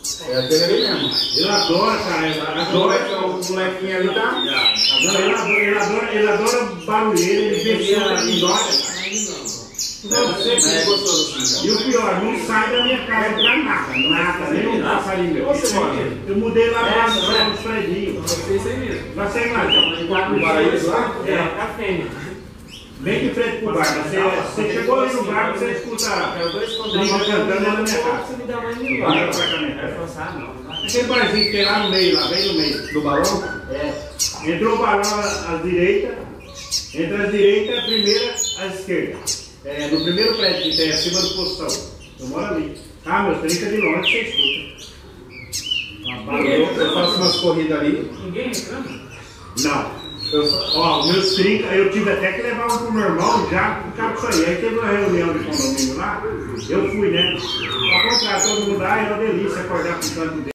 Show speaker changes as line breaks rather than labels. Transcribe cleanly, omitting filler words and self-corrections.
É aquele ali mesmo.
Ele adora, cara. Ele adora.
O molequinho ali tá.
Ele adora barulheira, ele deixa em dó. E o pior, não sai da minha casa pra nada, nem um passarinho meu. Eu mudei lá pra os predinhos. Vai ser mais,
O Paraíso lá?
A fêmea.
bem de frente pro bar. Você chegou ali no bar, você escuta trinca cantando lá na minha casa.
Você me dá mais de
Olha pra cá, minha
Vai
casa.
forçar, não.
Aquele barzinho que tem lá no meio, lá, bem no meio.
Do balão?
É. Entrou o balão à direita, entre as direitas, a primeira à esquerda. É, no primeiro prédio que tem acima do postão. Eu moro ali. Ah, meus 30 de longe você escuta.
Eu faço umas corridas ali.
Ninguém reclama?
Não. Ó, meus 30, eu tive até que levar um pro meu irmão já por causa disso aí. Aí teve uma reunião de condomínio lá, eu fui, né? Ao contrário, todo mundo lá, é uma delícia acordar com o canto dele.